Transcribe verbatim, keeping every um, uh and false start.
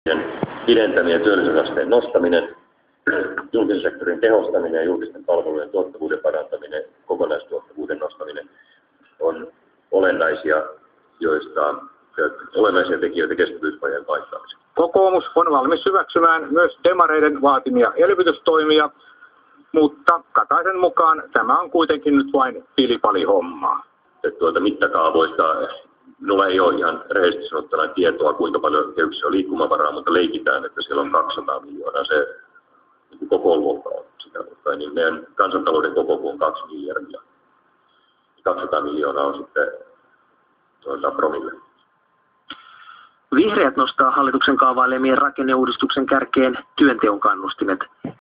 pidentäminen ja työllisyysasteen nostaminen, julkisen sektorin tehostaminen ja julkisten palvelujen tuottavuuden parantaminen, kokonaistuottavuuden nostaminen on olennaisia, joista olennaisia tekijöitä kestävyysvajeen paikkaamiseen. Kokoomus on valmis hyväksymään myös demareiden vaatimia elvytystoimia, mutta Kataisen mukaan tämä on kuitenkin nyt vain pilipalihommaa. Tuota mittakaavoista minulla ei ole ihan rehellisesti sanottuna tietoa, kuinka paljon kehyksissä on liikkumavaraa, mutta leikitään, että siellä on kaksisataa miljoonaa. Se niin koko luokka on sitä, mutta niin meidän kansantalouden koko on kaksi miljardia. kaksisataa miljoonaa on sitten tuota promille. Vihreät nostaa hallituksen kaavailemien rakenneuudistuksen kärkeen työnteon kannustimet.